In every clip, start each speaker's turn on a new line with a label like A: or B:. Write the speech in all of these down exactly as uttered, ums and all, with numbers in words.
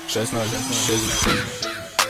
A: șaisprezece, șaizeci.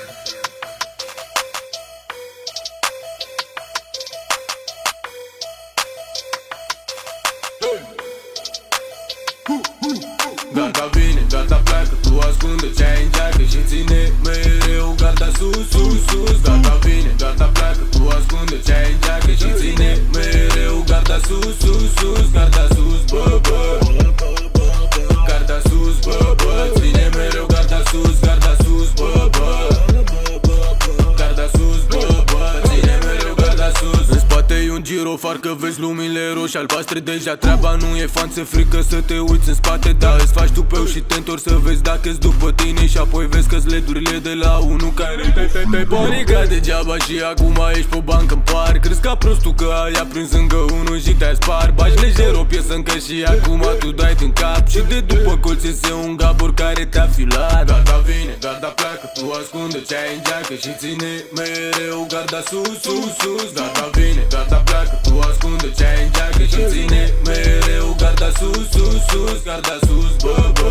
A: Garda vine, garda pleacă, tu ascunde ce-ai în geacă și ține mereu garda sus, sus, sus. Garda vine, garda pleacă, tu ascunde ce-ai în geacă și ține mereu garda sus, sus, sus. Garda sus, bă, bă, garda sus, bă, bă, ține mereu garda sus, garda sus, bă, bă, garda sus, bă, bă, ține mereu garda sus. În spate e un girofar că vezi lumile roșii albastre. Deja treaba nu e fan, ți-e frică să te uiți în spate. Da, îți faci tupeu și te întorci să vezi dacă-s după tine. Și apoi vezi că-s ledurile de la unul care te te te panică degeaba și acum ești pe bancă în par. Crezi ca prostul că ai aprins încă unul și te-ai spart. Bagi lejer o piesă încă și acum tu dai în cap. Și de după colț iese un gabor care te-a filat. Garda vine, garda pleacă, tu ascunde ce-ai în geacă și ține mereu garda sus, sus, sus. Garda vine, garda pleacă, tu ascunde ce-ai în geacă și ține mereu garda sus, sus, sus. Garda sus, bă, bă,